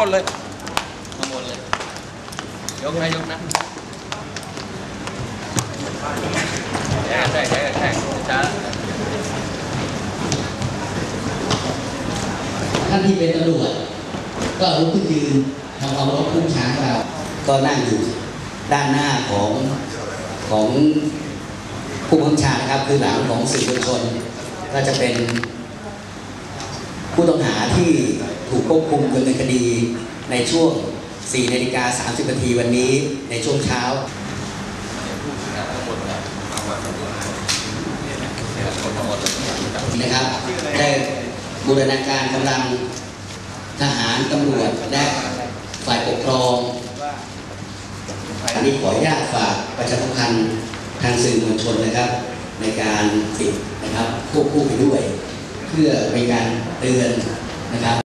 บนเลยข้างบนเลยยกนะยกนะแข่งได้แข่งช้าท่านที่เป็นตำรวจก็ลุกขึ้นยืนทำความเคารพผู้ช้างเราก็นั่งอยู่ด้านหน้าของผู้บังคับบัญชาครับคือหลังของสื่อมวลชนก็จะเป็นผู้ต้องหาที่ถูกควบคุมดำเนินคดีในช่วง 4:30 นาทีวันนี้ในช่วงเช้านะครับได้บูรณาการกำลังทหารตำรวจและฝ่ายปกครองอันนี้ขออนุญาตฝากประชาสัมพันธ์ทางสื่อมวลชนนะครับในการติดนะครับควบคู่ไปด้วยเพื่อเป็นการเตือนนะครับ